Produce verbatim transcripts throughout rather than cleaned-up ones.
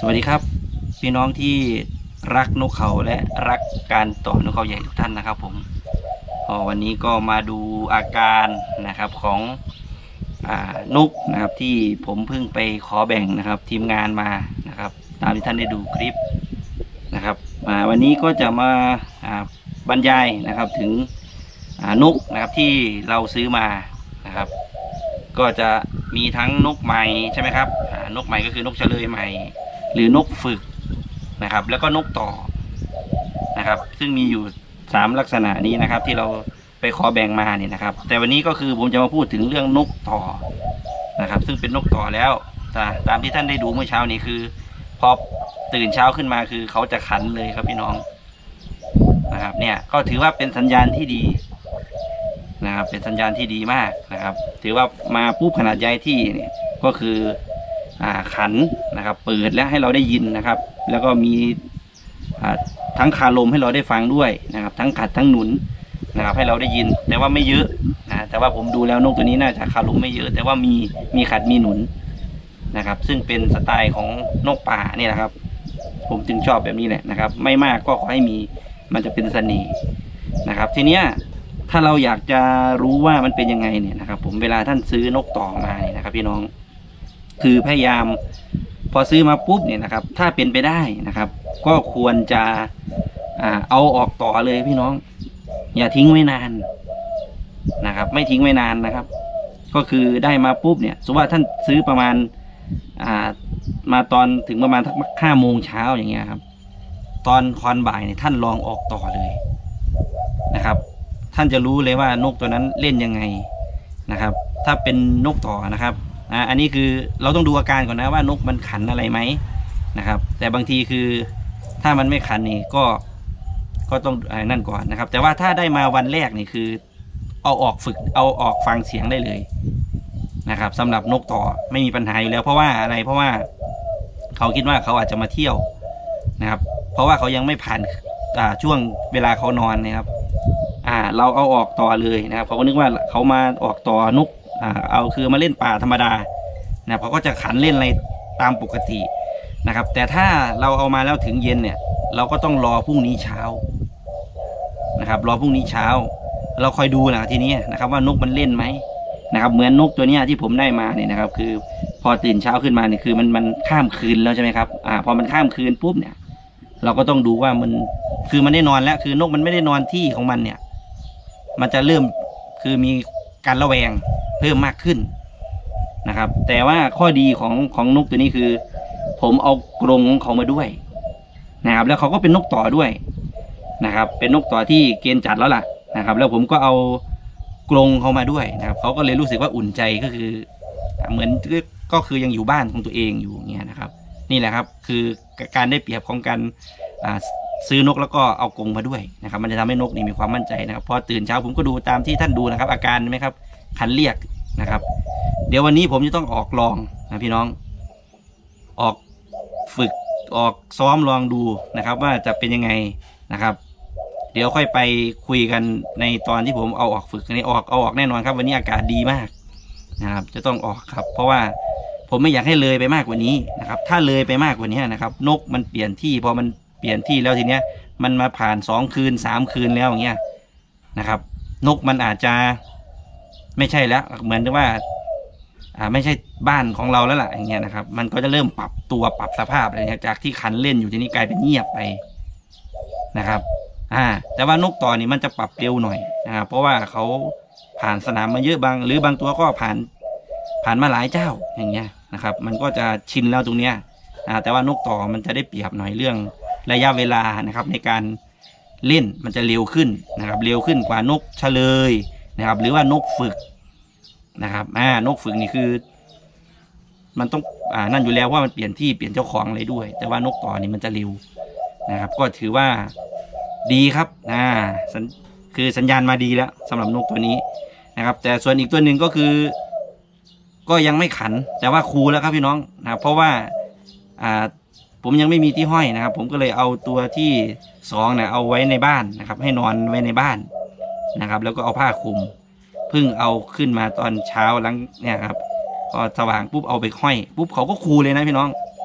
วัสดีครับพี่น้องที่รักนกเขาและรักการต่อนกเขาใหญ่ทุกท่านนะครับผมวันนี้ก็มาดูอาการนะครับของนกนะครับที่ผมเพิ่งไปขอแบ่งนะครับทีมงานมานะครับตามที่ท่านได้ดูคลิปนะครับวันนี้ก็จะมาบรรยายนะครับถึงนกนะครับที่เราซื้อมานะครับก็จะมีทั้งนกใหม่ใช่ไหมครับนกใหม่ก็คือนกเฉลยใหม่หรือนกฝึกนะครับแล้วก็นกต่อนะครับซึ่งมีอยู่สามลักษณะนี้นะครับที่เราไปขอแบ่งมาเนี่ยนะครับแต่วันนี้ก็คือผมจะมาพูดถึงเรื่องนกต่อนะครับซึ่งเป็นนกต่อแล้วตามที่ท่านได้ดูเมื่อเช้านี้คือพอตื่นเช้าขึ้นมาคือเขาจะขันเลยครับพี่น้องนะครับเนี่ยก็ถือว่าเป็นสัญญาณที่ดีนะครับเป็นสัญญาณที่ดีมากนะครับถือว่ามาปุ๊บขนาดย้ายที่เนี่ยก็คืออ่าขันนะครับเปิดแล้วให้เราได้ยินนะครับแล้วก็มีทั้งคาลมให้เราได้ฟังด้วยนะครับทั้งขัดทั้งหนุนนะครับให้เราได้ยินแต่ว่าไม่เยอะนะแต่ว่าผมดูแล้วนกตัวนี้น่าจะคาลมไม่เยอะแต่ว่ามีมีขัดมีหนุนนะครับซึ่งเป็นสไตล์ของนกป่านี่แหละครับผมจึงชอบแบบนี้แหละนะครับไม่มากก็ขอให้มีมันจะเป็นเสน่ห์นะครับทีเนี้ยถ้าเราอยากจะรู้ว่ามันเป็นยังไงเนี่ยนะครับผมเวลาท่านซื้อนกต่อมาเนี่ยนะครับพี่น้องคือพยายามพอซื้อมาปุ๊บเนี่ยนะครับถ้าเป็นไปได้นะครับก็ควรจะอ่าเอาออกต่อเลยพี่น้องอย่าทิ้งไว้นานนะครับไม่ทิ้งไว้นานนะครับก็คือได้มาปุ๊บเนี่ยสมมติว่าท่านซื้อประมาณอ่ามาตอนถึงประมาณทักห้าโมงเช้าอย่างเงี้ยครับตอนคอนบ่ายเนี่ยท่านลองออกต่อเลยนะครับท่านจะรู้เลยว่านกตัวนั้นเล่นยังไงนะครับถ้าเป็นนกต่อนะครับอ่าอันนี้คือเราต้องดูอาการก่อนนะว่านกมันขันอะไรไหมนะครับแต่บางทีคือถ้ามันไม่ขันนี่ก็ก็ต้องนั่นก่อนนะครับแต่ว่าถ้าได้มาวันแรกนี่คือเอาออกฝึกเอาออกฟังเสียงได้เลยนะครับสำหรับนกต่อไม่มีปัญหาอยู่แล้วเพราะว่าอะไรเพราะว่าเขาคิดว่าเขาอาจจะมาเที่ยวนะครับเพราะว่าเขายังไม่ผ่านช่วงเวลาเขานอนนะครับอ่าเราเอาออกต่อเลยนะครับเขาก็นึกว่าเขามาออกต่อนกอ่าเอาคือมาเล่นป่าธรรมดานะเขาก็จะขันเล่นอะไรตามปกตินะครับแต่ถ้าเราเอามาแล้วถึงเย็นเนี่ยเราก็ต้องรอพรุ่งนี้เช้านะครับรอพรุ่งนี้เช้าเราคอยดูนะทีนี้นะครับว่านกมันเล่นไหมนะครับเหมือนนกตัวนี้ที่ผมได้มาเนี่ยนะครับคือพอตื่นเช้าขึ้นมาเนี่ยคือมันมันข้ามคืนแล้วใช่ไหมครับอ่าพอมันข้ามคืนปุ๊บเนี่ยเราก็ต้องดูว่ามันคือมันได้นอนแล้วคือนกมันไม่ได้นอนที่ของมันเนี่ยมันจะเริ่มคือมีการระแวงเพิ่มมากขึ้นนะครับแต่ว่าข้อดีของของนกตัวนี้คือผมเอากรงของเขามาด้วยนะครับแล้วเขาก็เป็นนกต่อด้วยนะครับเป็นนกต่อที่เกณฑ์จัดแล้วล่ะนะครับแล้วผมก็เอากรงเขามาด้วยนะครับเขาก็เลยรู้สึกว่าอุ่นใจก็คือเหมือนก็คือยังอยู่บ้านของตัวเองอยู่เงี้ยนะครับนี่แหละครับคือการได้เปรียบของการซื้อนกแล้วก็เอากรงมาด้วยนะครับมันจะทำให้นกนี่มีความมั่นใจนะครับพอตื่นเช้าผมก็ดูตามที่ท่านดูนะครับอาการไหมครับขันเรียกนะครับเดี๋ยววันนี้ผมจะต้องออกลองนะพี่น้องออกฝึกออกซ้อมลองดูนะครับว่าจะเป็นยังไงนะครับเดี๋ยวค่อยไปคุยกันในตอนที่ผมเอาออกฝึกนี่ออกเอาออกแน่นอนครับวันนี้อากาศดีมากนะครับจะต้องออกครับเพราะว่าผมไม่อยากให้เลยไปมากกว่านี้นะครับถ้าเลยไปมากกว่านี้นะครับนกมันเปลี่ยนที่พอมันเปลี่ยนที่แล้วทีเนี้ยมันมาผ่านสองคืนสามคืนแล้วอย่างเงี้ยนะครับนกมันอาจจะไม่ใช่แล้วเหมือนว่าอ่าไม่ใช่บ้านของเราแล้วล่ะอย่างเงี้ยนะครับมันก็จะเริ่มปรับตัวปรับสภาพอะไรเงี้ยจากที่ขันเล่นอยู่ที่นี่กลายเป็นเงียบไปนะครับอ่าแต่ว่านกต่อนี่มันจะปรับเร็วหน่อยนะครับเพราะว่าเขาผ่านสนามมาเยอะบางหรือบางตัวก็ผ่านผ่านมาหลายเจ้าอย่างเงี้ยนะครับมันก็จะชินแล้วตรงเนี้ยอ่าแต่ว่านกต่อมันจะได้เปรียบหน่อยเรื่องระยะเวลานะครับในการเล่นมันจะเร็วขึ้นนะครับเร็วขึ้นกว่านกเฉลยนะครับหรือว่านกฝึกนะครับอ่านกฝึกนี่คือมันต้องอ่านั่นอยู่แล้วว่ามันเปลี่ยนที่เปลี่ยนเจ้าของอะไรด้วยแต่ว่านกต่อนี่มันจะเร็วนะครับก็ถือว่าดีครับอ่าคือสัญญาณมาดีแล้วสำหรับนกตัวนี้นะครับแต่ส่วนอีกตัวหนึ่งก็คือก็ยังไม่ขันแต่ว่าคูแล้วครับพี่น้องนะครับเพราะว่าอ่าผมยังไม่มีที่ห้อยนะครับผมก็เลยเอาตัวที่สองเนี่ยเอาไว้ในบ้านนะครับให้นอนไว้ในบ้านนะครับแล้วก็เอาผ้าคลุมเพิ่งเอาขึ้นมาตอนเช้าหลังเนี่ยครับพอสว่างปุ๊บเอาไปห้อยปุ๊บเขาก็คูเลยนะพี่น้อง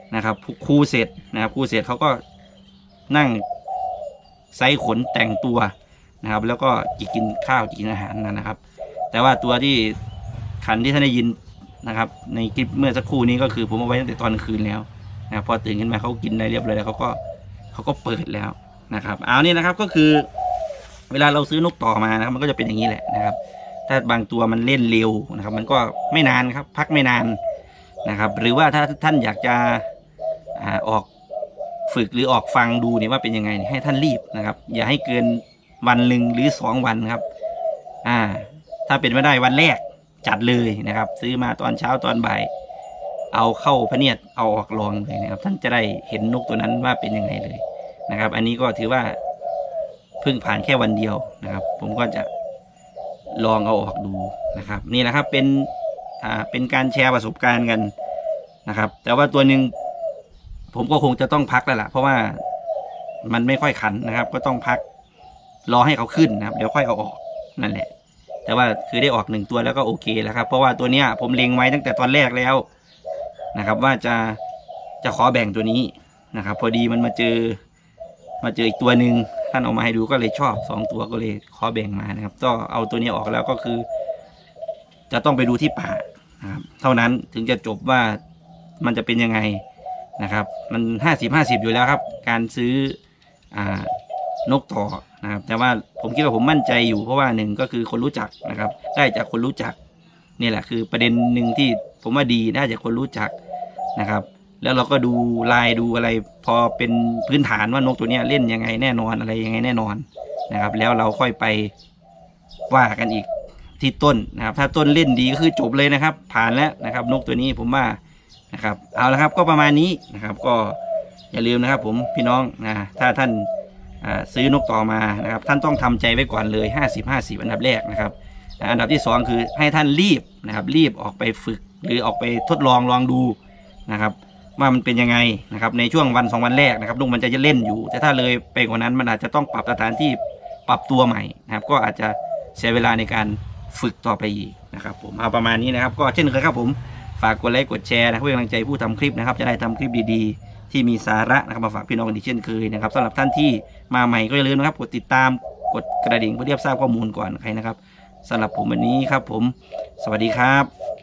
นะครับคู่เสร็จนะครับคู่เสร็จเขาก็นั่งไซขนแต่งตัวนะครับแล้วก็กินข้าวกินอาหารนะครับแต่ว่าตัวที่ขันที่ท่านได้ยินนะครับในคลิปเมื่อสักครู่นี้ก็คือผมเอาไว้ตั้งแต่ตอนคืนแล้วนะพอตื่นขึ้นมาเขากินได้เรียบร้อยแล้วเขาก็เขาก็เปิดแล้วนะครับเอานี่นะครับก็คือเวลาเราซื้อนกต่อมานะครับมันก็จะเป็นอย่างนี้แหละนะครับถ้าบางตัวมันเล่นเร็วนะครับมันก็ไม่นานครับพักไม่นานนะครับหรือว่าถ้าท่านอยากจะอ่าออกฝึกหรือออกฟังดูเนี่ยว่าเป็นยังไงให้ท่านรีบนะครับอย่าให้เกินวันหนึ่งหรือสองวันครับอ่าถ้าเป็นไม่ได้วันแรกจัดเลยนะครับซื้อมาตอนเช้าตอนบ่ายเอาเข้าพะเนียดเอาออกลองเลยนะครับท่านจะได้เห็นนกตัวนั้นว่าเป็นยังไงเลยนะครับอันนี้ก็ถือว่าเพิ่งผ่านแค่วันเดียวนะครับผมก็จะลองเอาออกดูนะครับนี่แหละครับเป็นอ่าเป็นการแชร์ประสบการณ์กันนะครับแต่ว่าตัวหนึ่งผมก็คงจะต้องพักแล้วล่ะเพราะว่ามันไม่ค่อยขันนะครับก็ต้องพักรอให้เขาขึ้นนะครับเดี๋ยวค่อยเอาออกนั่นแหละแต่ว่าคือได้ออกหนึ่งตัวแล้วก็โอเคแล้วครับเพราะว่าตัวเนี้ยผมเล็งไว้ตั้งแต่ตอนแรกแล้วนะครับว่าจะจะขอแบ่งตัวนี้นะครับพอดีมันมาเจอมาเจออีกตัวหนึ่งท่านออกมาให้ดูก็เลยชอบสองตัวก็เลยขอแบ่งมานะครับก็เอาตัวนี้ออกแล้วก็คือจะต้องไปดูที่ป่านะครับเท่านั้นถึงจะจบว่ามันจะเป็นยังไงนะครับมันห้าสิบห้าสิบอยู่แล้วครับการซื้ออ่านกต่อนะครับแต่ว่าผมคิดว่าผมมั่นใจอยู่เพราะว่าหนึ่งก็คือคนรู้จักนะครับได้จากคนรู้จักนี่แหละคือประเด็นหนึ่งที่ผมว่าดีได้จากคนรู้จักนะครับแล้วเราก็ดูลายดูอะไรพอเป็นพื้นฐานว่านกตัวนี้เล่นยังไงแน่นอนอะไรยังไงแน่นอนนะครับแล้วเราค่อยไปว่ากันอีกที่ต้นนะครับถ้าต้นเล่นดีก็คือจบเลยนะครับผ่านแล้วนะครับนกตัวนี้ผมว่านะครับเอาละครับก็ประมาณนี้นะครับก็อย่าลืมนะครับผมพี่น้องนะถ้าท่านซื้อนกต่อมานะครับท่านต้องทำใจไว้ก่อนเลยห้าสิบ ห้าสิบอันดับแรกนะครับอันดับที่สองคือให้ท่านรีบนะครับรีบออกไปฝึกหรือออกไปทดลองลองดูนะครับว่ามันเป็นยังไงนะครับในช่วงวันสองวันแรกนะครับนกมันจะจะเล่นอยู่แต่ถ้าเลยไปกว่านั้นมันอาจจะต้องปรับสถานที่ปรับตัวใหม่นะครับก็อาจจะใช้เวลาในการฝึกต่อไปอีกนะครับผมเอาประมาณนี้นะครับก็เช่นเคยครับผมฝากกดไลค์กดแชร์นะเพื่อเป็นกำลังใจผู้ทำคลิปนะครับจะได้ทำคลิปดีๆที่มีสาระนะครับมาฝากพี่น้องกันอีกเช่นเคยนะครับสำหรับท่านที่มาใหม่ก็อย่าลืมนะครับกดติดตามกดกระดิ่งเพื่อเรียบทราบข้อมูลก่อนใครนะครับสำหรับผมวันนี้ครับผมสวัสดีครับ